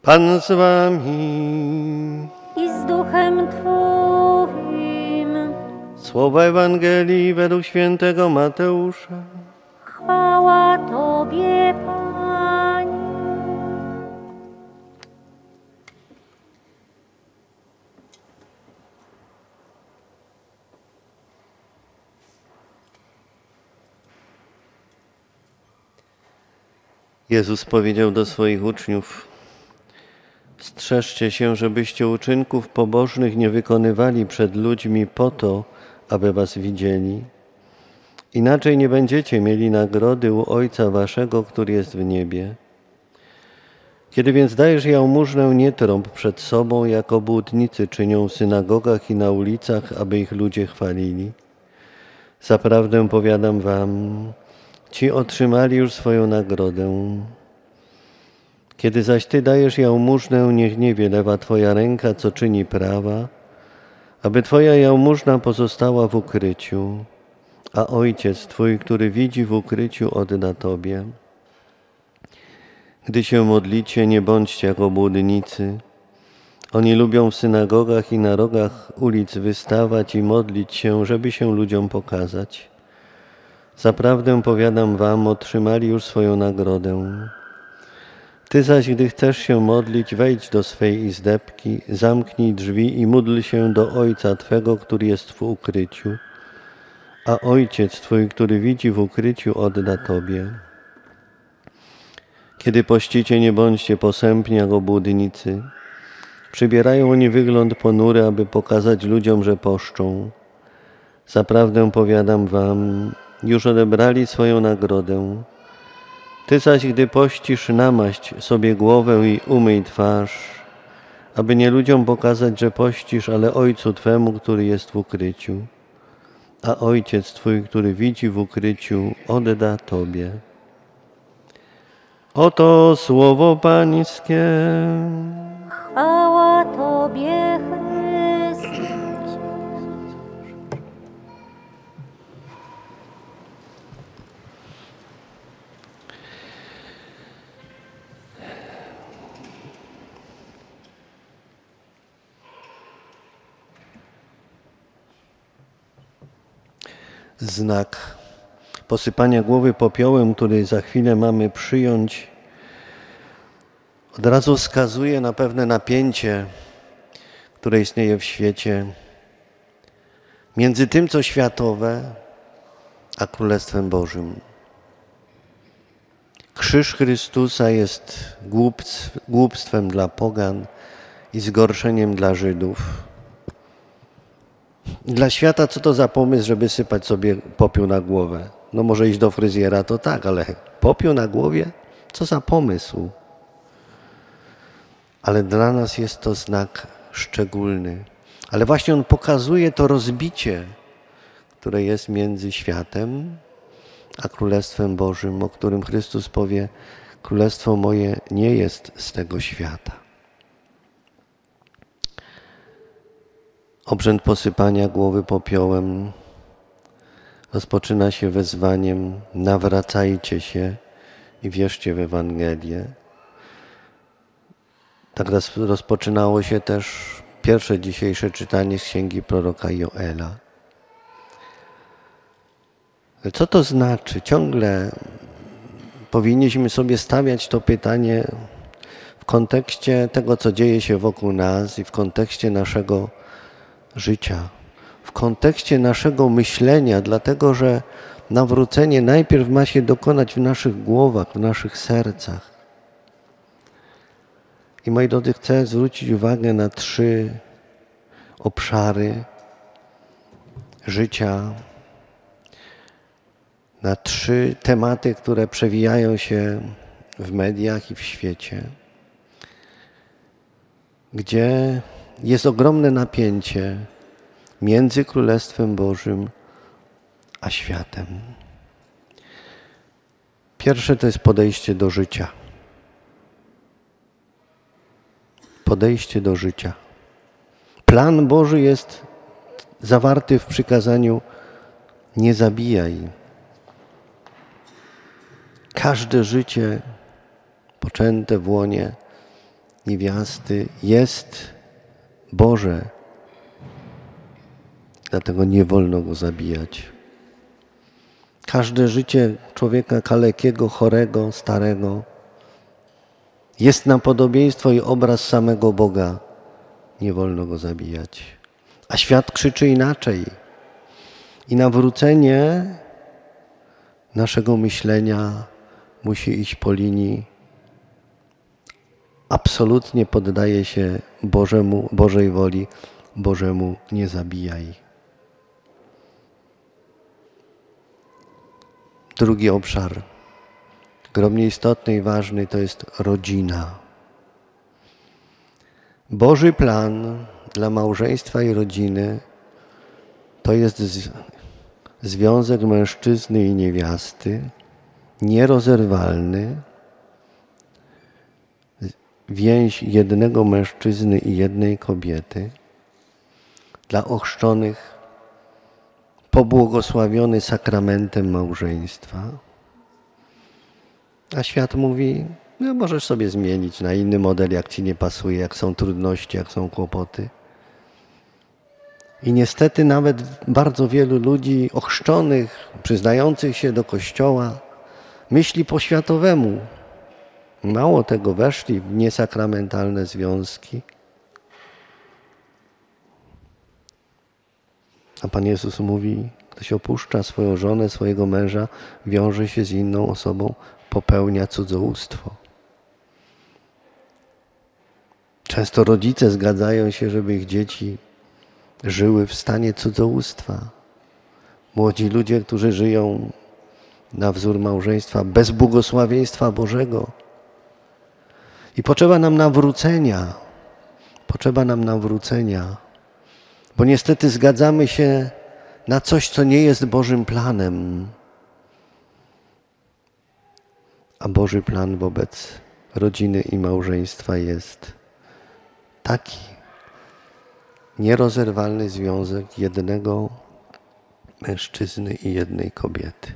Pan z wami. I z duchem Twoim. Słowa Ewangelii według świętego Mateusza. Chwała Tobie, Panie. Jezus powiedział do swoich uczniów: strzeżcie się, żebyście uczynków pobożnych nie wykonywali przed ludźmi po to, aby was widzieli. Inaczej nie będziecie mieli nagrody u Ojca waszego, który jest w niebie. Kiedy więc dajesz jałmużnę, nie trąb przed sobą, jak obłudnicy czynią w synagogach i na ulicach, aby ich ludzie chwalili. Zaprawdę powiadam wam, ci otrzymali już swoją nagrodę. Kiedy zaś ty dajesz jałmużnę, niech nie wielewa twoja ręka, co czyni prawa, aby twoja jałmużna pozostała w ukryciu, a Ojciec Twój, który widzi w ukryciu, odda Tobie. Gdy się modlicie, nie bądźcie jak obłudnicy. Oni lubią w synagogach i na rogach ulic wystawać i modlić się, żeby się ludziom pokazać. Zaprawdę powiadam wam, otrzymali już swoją nagrodę. Ty zaś, gdy chcesz się modlić, wejdź do swej izdebki, zamknij drzwi i módl się do Ojca Twego, który jest w ukryciu, a Ojciec Twój, który widzi w ukryciu, odda Tobie. Kiedy pościcie, nie bądźcie posępni jak obłudnicy. Przybierają oni wygląd ponury, aby pokazać ludziom, że poszczą. Zaprawdę powiadam wam, już odebrali swoją nagrodę. Ty zaś, gdy pościsz, namaść sobie głowę i umyj twarz, aby nie ludziom pokazać, że pościsz, ale Ojcu Twemu, który jest w ukryciu. A Ojciec Twój, który widzi w ukryciu, odda Tobie. Oto słowo Pańskie. Chwała Tobie, Chryste. Znak posypania głowy popiołem, który za chwilę mamy przyjąć, od razu wskazuje na pewne napięcie, które istnieje w świecie między tym, co światowe, a Królestwem Bożym. Krzyż Chrystusa jest głupstwem dla pogan i zgorszeniem dla Żydów. Dla świata co to za pomysł, żeby sypać sobie popiół na głowę? No może iść do fryzjera, to tak, ale popiół na głowie? Co za pomysł? Ale dla nas jest to znak szczególny. Ale właśnie on pokazuje to rozbicie, które jest między światem a Królestwem Bożym, o którym Chrystus powie: Królestwo moje nie jest z tego świata. Obrzęd posypania głowy popiołem rozpoczyna się wezwaniem: nawracajcie się i wierzcie w Ewangelię. Tak rozpoczynało się też pierwsze dzisiejsze czytanie z księgi proroka Joela. Co to znaczy? Ciągle powinniśmy sobie stawiać to pytanie w kontekście tego, co dzieje się wokół nas i w kontekście naszego życia, w kontekście naszego myślenia, dlatego że nawrócenie najpierw ma się dokonać w naszych głowach, w naszych sercach. I moi drodzy, chcę zwrócić uwagę na 3 obszary życia, na 3 tematy, które przewijają się w mediach i w świecie, gdzie jest ogromne napięcie między Królestwem Bożym a światem. Pierwsze to jest podejście do życia. Podejście do życia. Plan Boży jest zawarty w przykazaniu: nie zabijaj. Każde życie poczęte w łonie niewiasty jest Boże. Dlatego nie wolno go zabijać. Każde życie człowieka kalekiego, chorego, starego jest na podobieństwo i obraz samego Boga. Nie wolno go zabijać. A świat krzyczy inaczej. I nawrócenie naszego myślenia musi iść po linii absolutnie poddaje się Bożej woli, Bożemu nie zabijaj. Drugi obszar, ogromnie istotny i ważny, to jest rodzina. Boży plan dla małżeństwa i rodziny to jest związek mężczyzny i niewiasty, nierozerwalny, więź jednego mężczyzny i jednej kobiety, dla ochrzczonych pobłogosławiony sakramentem małżeństwa. A świat mówi, no możesz sobie zmienić na inny model, jak ci nie pasuje, jak są trudności, jak są kłopoty. I niestety nawet bardzo wielu ludzi ochrzczonych, przyznających się do Kościoła, myśli po światowemu. Mało tego, weszli w niesakramentalne związki. A Pan Jezus mówi, ktoś opuszcza swoją żonę, swojego męża, wiąże się z inną osobą, popełnia cudzołóstwo. Często rodzice zgadzają się, żeby ich dzieci żyły w stanie cudzołóstwa. Młodzi ludzie, którzy żyją na wzór małżeństwa bez błogosławieństwa Bożego. I potrzeba nam nawrócenia, bo niestety zgadzamy się na coś, co nie jest Bożym planem. A Boży plan wobec rodziny i małżeństwa jest taki nierozerwalny związek jednego mężczyzny i jednej kobiety.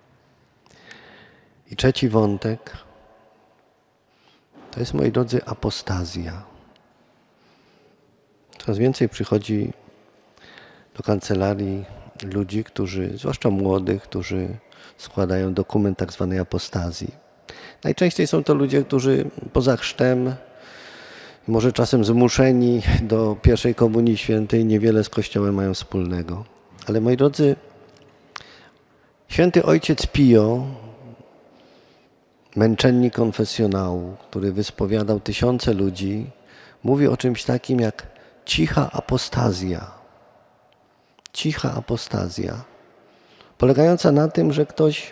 I trzeci wątek to jest, moi drodzy, apostazja. Coraz więcej przychodzi do kancelarii ludzi, zwłaszcza młodych, którzy składają dokument tak zwanej apostazji. Najczęściej są to ludzie, którzy poza chrztem, może czasem zmuszeni do pierwszej komunii świętej, niewiele z Kościołem mają wspólnego. Ale moi drodzy, święty ojciec Pio, męczennik konfesjonału, który wyspowiadał tysiące ludzi, mówi o czymś takim jak cicha apostazja. Cicha apostazja, polegająca na tym, że ktoś,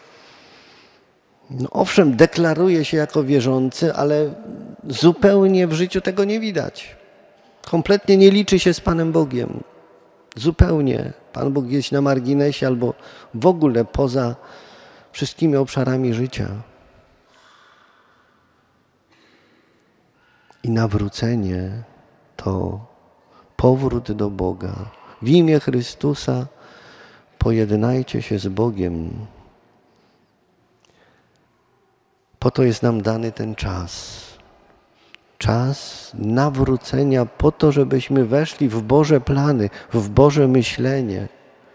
owszem, deklaruje się jako wierzący, ale zupełnie w życiu tego nie widać. Kompletnie nie liczy się z Panem Bogiem. Zupełnie. Pan Bóg jest na marginesie albo w ogóle poza wszystkimi obszarami życia. I nawrócenie to powrót do Boga. W imię Chrystusa pojednajcie się z Bogiem. Po to jest nam dany ten czas. Czas nawrócenia po to, żebyśmy weszli w Boże plany, w Boże myślenie.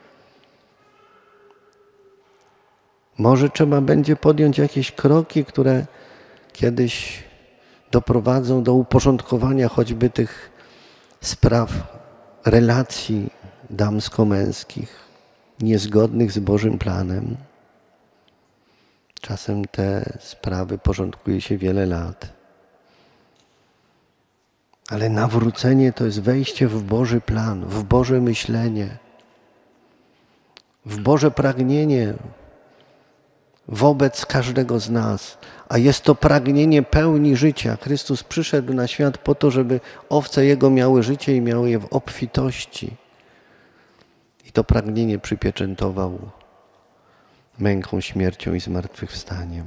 Może trzeba będzie podjąć jakieś kroki, które kiedyś doprowadzą do uporządkowania choćby tych spraw relacji damsko-męskich, niezgodnych z Bożym planem. Czasem te sprawy porządkuje się wiele lat. Ale nawrócenie to jest wejście w Boży plan, w Boże myślenie, w Boże pragnienie wobec każdego z nas. A jest to pragnienie pełni życia. Chrystus przyszedł na świat po to, żeby owce Jego miały życie i miały je w obfitości. I to pragnienie przypieczętował męką, śmiercią i zmartwychwstaniem.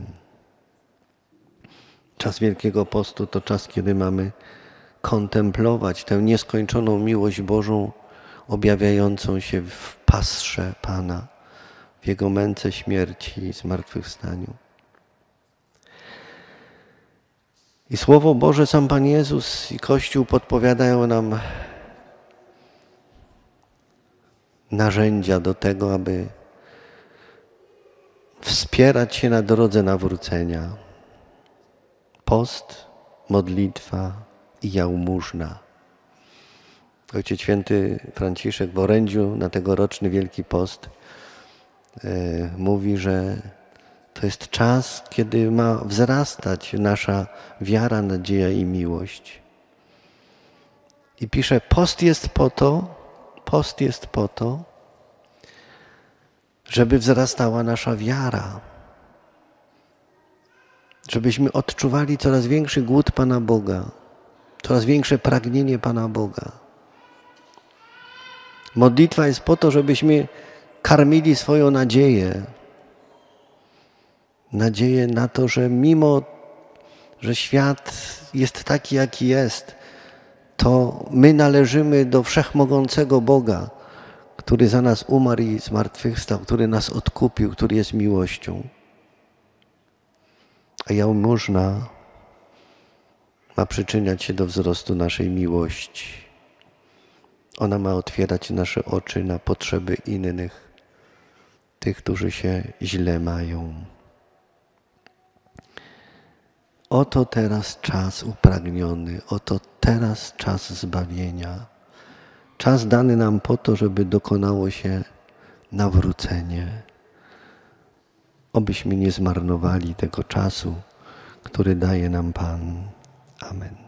Czas Wielkiego Postu to czas, kiedy mamy kontemplować tę nieskończoną miłość Bożą objawiającą się w pasrze Pana, w Jego męce, śmierci i zmartwychwstaniu. I Słowo Boże, sam Pan Jezus i Kościół podpowiadają nam narzędzia do tego, aby wspierać się na drodze nawrócenia. Post, modlitwa i jałmużna. Ojciec Święty Franciszek w orędziu na tegoroczny Wielki Post mówi, że to jest czas, kiedy ma wzrastać nasza wiara, nadzieja i miłość. I pisze, post jest po to, żeby wzrastała nasza wiara. Żebyśmy odczuwali coraz większy głód Pana Boga, coraz większe pragnienie Pana Boga. Modlitwa jest po to, żebyśmy karmili swoją nadzieję. Nadzieję na to, że mimo, że świat jest taki, jaki jest, to my należymy do wszechmogącego Boga, który za nas umarł i zmartwychwstał, który nas odkupił, który jest miłością. A jałmużna ma przyczyniać się do wzrostu naszej miłości. Ona ma otwierać nasze oczy na potrzeby innych, tych, którzy się źle mają. Oto teraz czas upragniony, oto teraz czas zbawienia. Czas dany nam po to, żeby dokonało się nawrócenie. Obyśmy nie zmarnowali tego czasu, który daje nam Pan. Amen.